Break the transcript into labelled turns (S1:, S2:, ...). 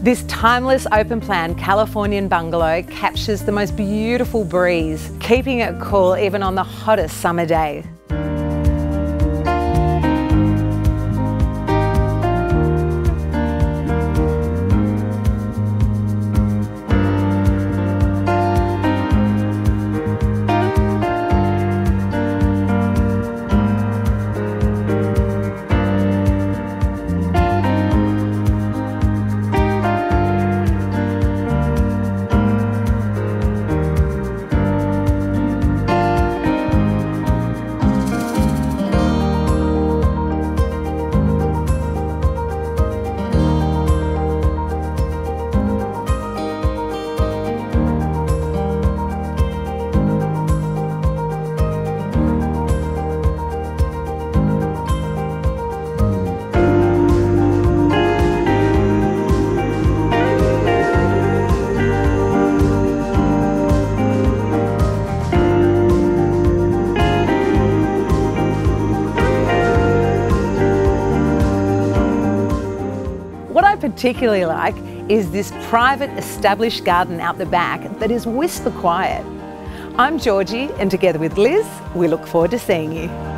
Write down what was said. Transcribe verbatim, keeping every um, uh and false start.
S1: This timeless open-plan Californian bungalow captures the most beautiful breeze, keeping it cool even on the hottest summer day. What I particularly like is this private established garden out the back that is whisper quiet. I'm Georgie, and together with Liz, we look forward to seeing you.